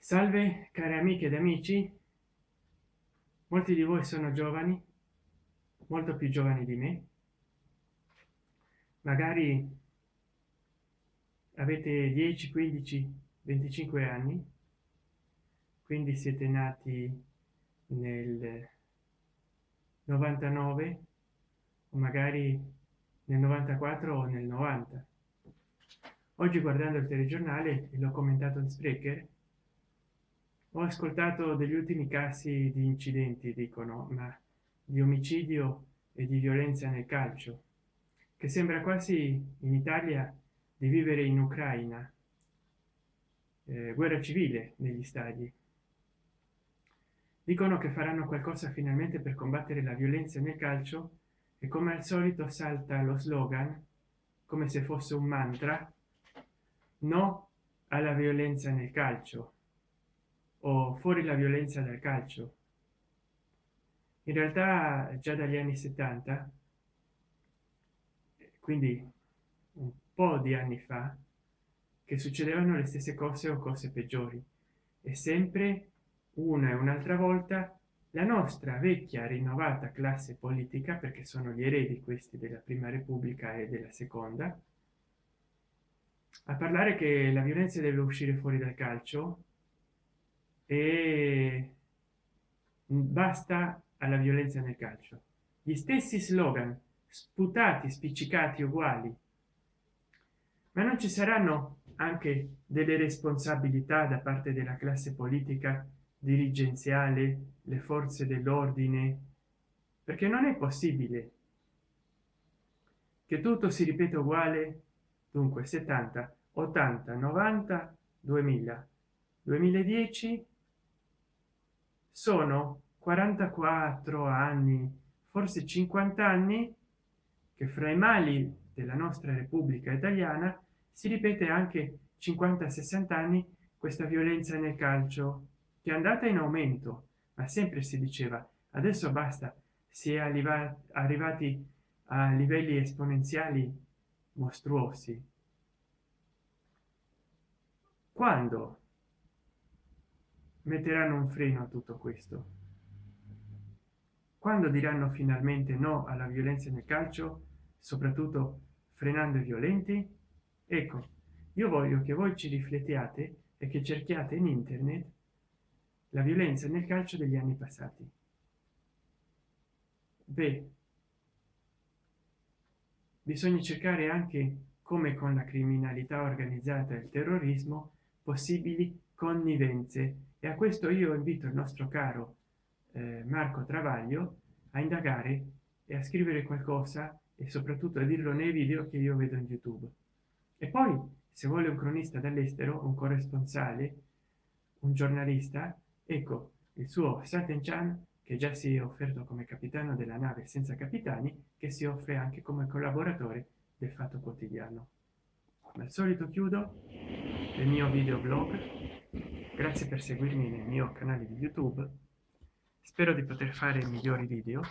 Salve cari amiche ed amici, molti di voi sono giovani, molto più giovani di me, magari avete 10, 15, 25 anni, quindi siete nati nel 99 o magari nel 94 o nel 90. Oggi guardando il telegiornale, e l'ho commentato in Spreaker, ho ascoltato degli ultimi casi di incidenti, dicono, ma di omicidio e di violenza nel calcio, che sembra quasi in Italia di vivere in Ucraina, guerra civile negli stadi. Dicono che faranno qualcosa finalmente per combattere la violenza nel calcio e come al solito salta lo slogan, come se fosse un mantra: no alla violenza nel calcio o fuori la violenza dal calcio. In realtà già dagli anni 70, quindi un po' di anni fa, che succedevano le stesse cose o cose peggiori, e sempre una e un'altra volta la nostra vecchia rinnovata classe politica, perché sono gli eredi questi della prima repubblica e della seconda, a parlare che la violenza deve uscire fuori dal calcio e basta alla violenza nel calcio. Gli stessi slogan sputati, spiccicati, uguali. Ma non ci saranno anche delle responsabilità da parte della classe politica, dirigenziale, le forze dell'ordine? Perché non è possibile che tutto si ripeta uguale. Dunque 70, 80, 90, 2000, 2010 sono 44 anni, forse 50 anni, che fra i mali della nostra Repubblica Italiana si ripete anche 50-60 anni questa violenza nel calcio, che è andata in aumento, ma sempre si diceva adesso basta, si è arrivati a livelli esponenziali mostruosi. Quando metteranno un freno a tutto questo? Quando diranno finalmente no alla violenza nel calcio, soprattutto frenando i violenti? Ecco, io voglio che voi ci riflettiate e che cerchiate in internet la violenza nel calcio degli anni passati. Beh, bisogna cercare anche, come con la criminalità organizzata e il terrorismo, possibili connivenze, e a questo io invito il nostro caro Marco Travaglio a indagare e a scrivere qualcosa, e soprattutto a dirlo nei video che io vedo in YouTube. E poi, se vuole un cronista dall'estero, un corresponsale, un giornalista, ecco il suo Saten Chan, che già si è offerto come capitano della nave senza capitani, che si offre anche come collaboratore del Fatto Quotidiano. Come al solito chiudo il mio videoblog. Grazie per seguirmi nel mio canale di YouTube. Spero di poter fare migliori video,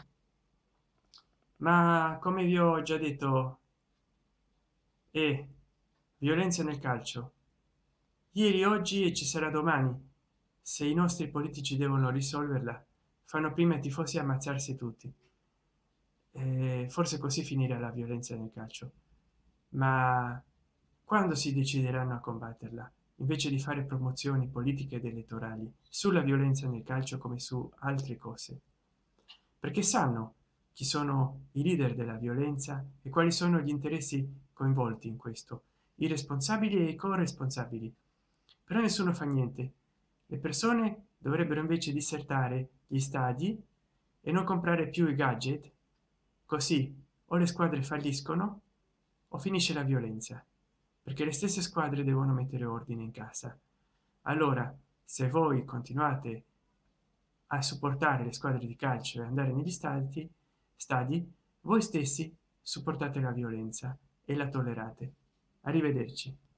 ma come vi ho già detto, è violenza nel calcio ieri, oggi e ci sarà domani. Se i nostri politici devono risolverla, fanno prima i tifosi ammazzarsi tutti, forse così finirà la violenza nel calcio. Ma quando si decideranno a combatterla, invece di fare promozioni politiche ed elettorali sulla violenza nel calcio come su altre cose? Perché sanno chi sono i leader della violenza e quali sono gli interessi coinvolti in questo, i responsabili e i corresponsabili. Però nessuno fa niente. Le persone dovrebbero invece disertare gli stadi e non comprare più i gadget, così o le squadre falliscono o finisce la violenza, perché le stesse squadre devono mettere ordine in casa. Allora, se voi continuate a supportare le squadre di calcio e andare negli stadi, voi stessi supportate la violenza e la tollerate. Arrivederci.